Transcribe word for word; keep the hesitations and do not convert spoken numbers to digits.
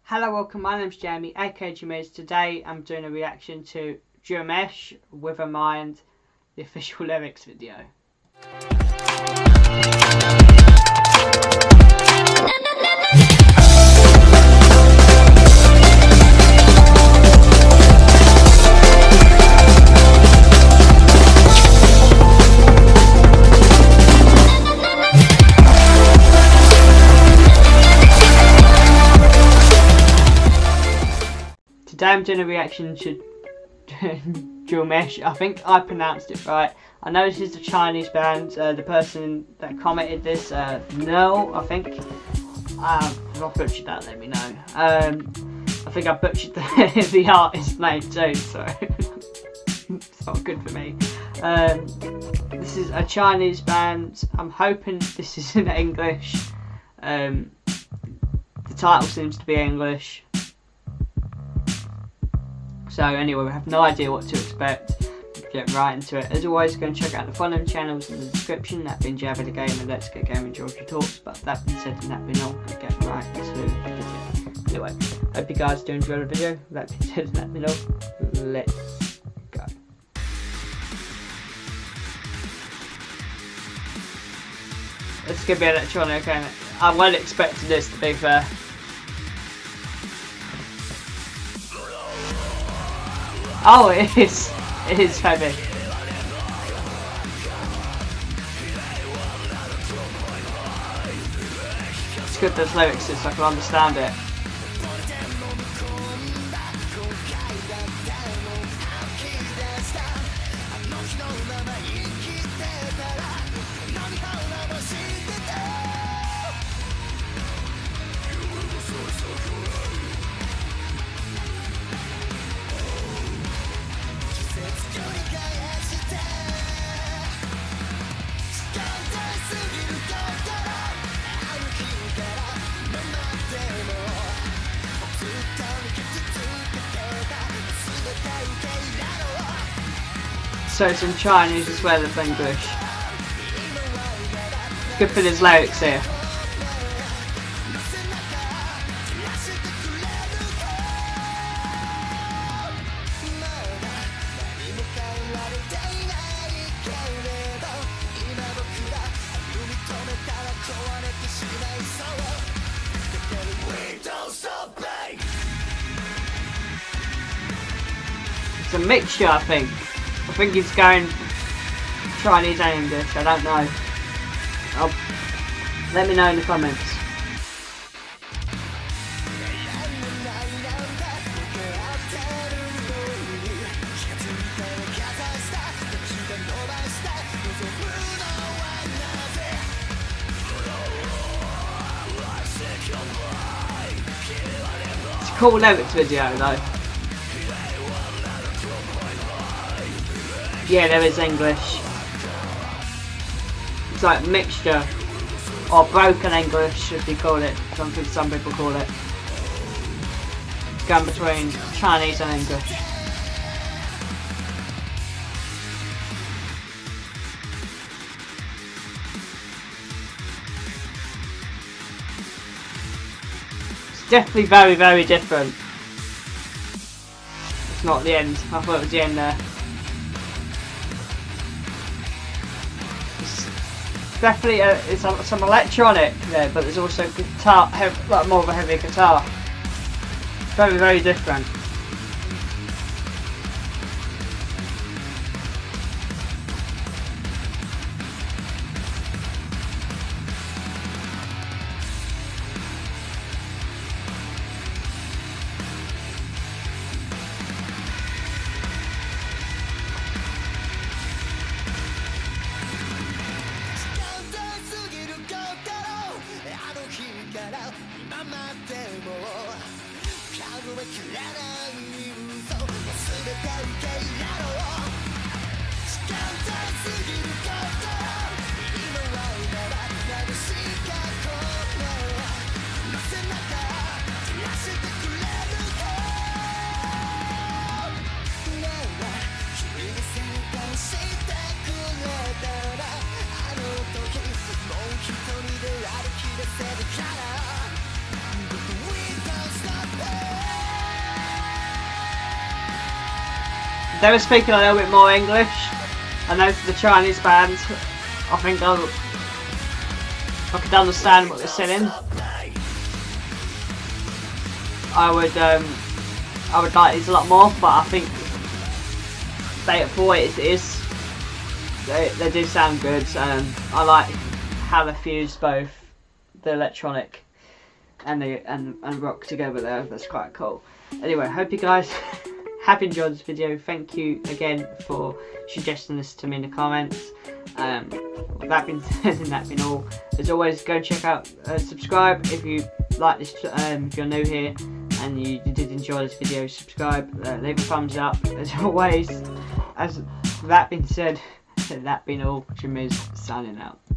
Hello, welcome, my name's Jamie, aka Jamiz. Today I'm doing a reaction to Jumesh, With a Mind, the official lyrics video. Today I'm doing a reaction to Jumesh. I think I pronounced it right. I know this is a Chinese band. Uh, the person that commented this, uh, no, I think. Um, if I butchered that, let me know. Um, I think I butchered the, the artist name too, so it's not good for me. Um, this is a Chinese band. I'm hoping this is in English. Um, the title seems to be English. So anyway, we have no idea what to expect. Get right into it. As always, go and check out the following channels in the description. That being Jabba the Gamer, Let's Get Gaming, Georgia Talks. But that being said, and that being all, we'll get right into the video. Anyway, hope you guys do enjoy the video. That being said, and that being all, let's go. It's gonna be electronic, okay? I wasn't expecting this, to be fair. Oh, it is. It is heavy. It's good there's lyrics so I can understand it. So it's in Chinese as well as English. Good for his lyrics here. It's a mixture, I think. I think he's going Chinese and English, I don't know. I'll, let me know in the comments. It's a cool lyrics video though. Yeah, there is English. It's like mixture or broken English, as we call it. Something some people call it. It's going between Chinese and English. It's definitely very, very different. It's not the end. I thought it was the end there. Definitely, uh, it's uh, some electronic there, but there's also guitar, heavy, like more of a heavy guitar. Very, very different. they were speaking a little bit more English. I know for the Chinese bands, I think I, I could understand what they're saying. I would, um, I would like these a lot more, but I think they, for what it is, they, they do sound good. Um, I like how they fuse both the electronic and the and, and rock together there. That's quite cool. Anyway, hope you guys have enjoyed this video. Thank you again for suggesting this to me in the comments. Um, with that being said, and that being all, as always, go check out, uh, subscribe if you like this. Um, if you're new here and you, you did enjoy this video, subscribe, uh, leave a thumbs up. As always, as that being said, that being all, Jim is signing out.